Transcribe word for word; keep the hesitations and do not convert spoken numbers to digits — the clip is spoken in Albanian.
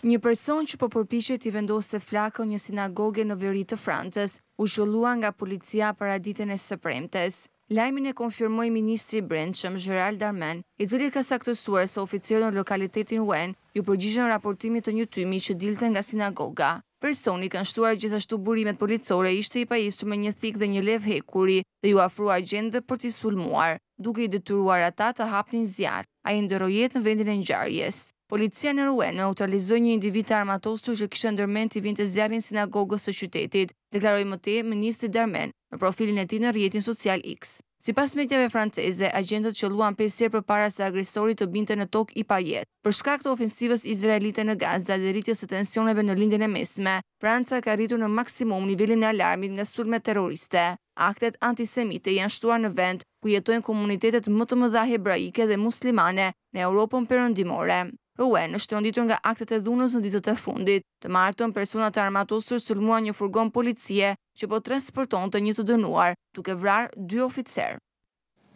Një person që po përpiqej t'i vendoste flakën një sinagoge në veri të Francës u zhëllua nga policia paraditën e së premtes. Lajmin e konfirmoi ministri i Brendshëm Gérald Darmanin, i cili ka saktësuar se oficerët në lokalitetin Rouen ju përgjigjën raportimit të një tymi që dilte nga sinagoga. Personi kanë shtuar gjithashtu burimet policore ishte i pajisur me një thikë dhe një lev hekuri dhe ju afrua agjentëve për t'i sulmuar, duke i detyruar ata të hapnin zjarr. Ai ndërroi jetë në vendin e ngjarjes. Policia në Rouen neutralizoi një individ të armatosur që kishte ndërmend t'i vinte zjarrin sinagogës së qytetit, deklaroi më tej ministri Darmanin në profilin e tij në rrjetin social X. Sipas mediave franceze, agjentët qelluan pesë herë përpara se agresori të binte në tokë i pajet. Për shkak të ofensivës izraelite në Gaza dhe rritjes së tensioneve në lindjen e mesme, Franca ka rritur në maksimum nivelin e alarmit nga sulmet terroriste. Aktet antisemite janë shtuar në vend ku jetojnë komunitetet më të mëdha hebraike dhe muslimane në Europën perëndimore. Rouen është rënditur nga aktet e dhunës në ditët e fundit. Të martën, persona të armatosur sulmuan një furgon policie që po transportonte një të dënuar, duke vrarë dy oficer.